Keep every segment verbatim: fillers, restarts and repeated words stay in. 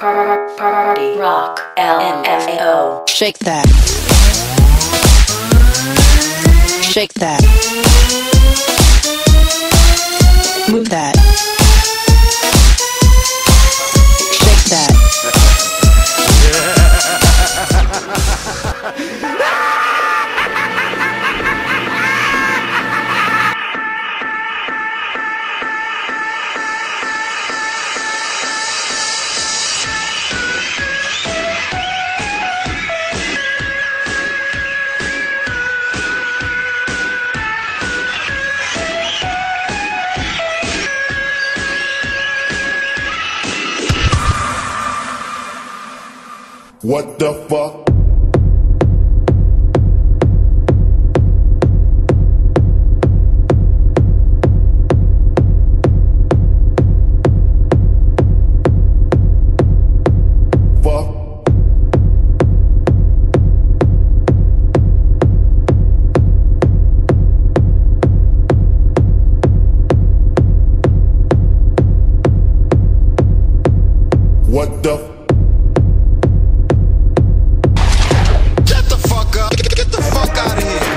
Party Rock L M F A O. Shake that. Shake that. Move that. Shake that. What the fuck? What the Shut the fuck up. Get the fuck out of here.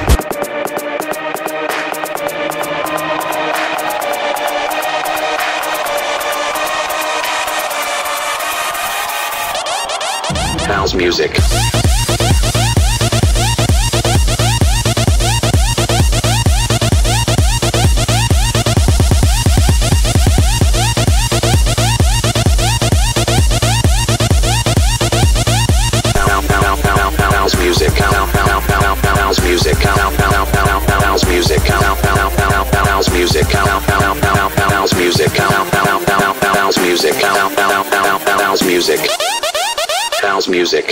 House music. House music, house music, house music, house music, house music, house music, house music, house music.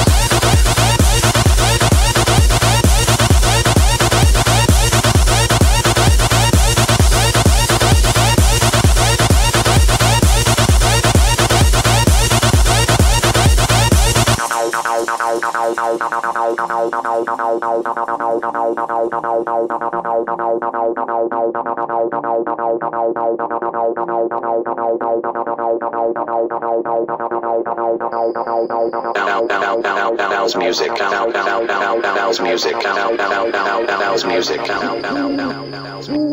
House music, house music, house music, house music.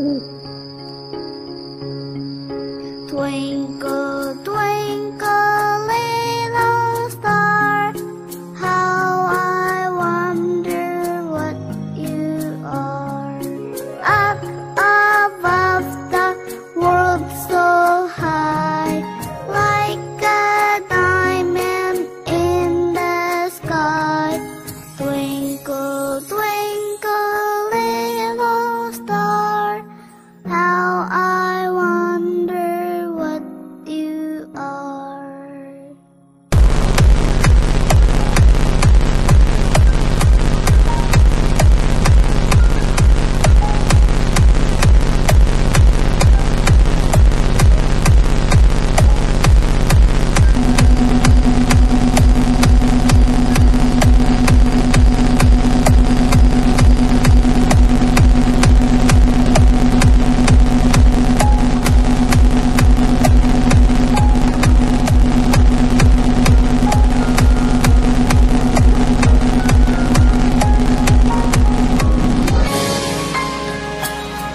Twinkle, twinkle, little star, how I wonder what you are. Up above the world so high, like a diamond in the sky. Twinkle, twinkle, little star, how I wonder what you are.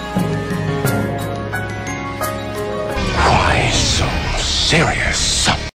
Why so serious?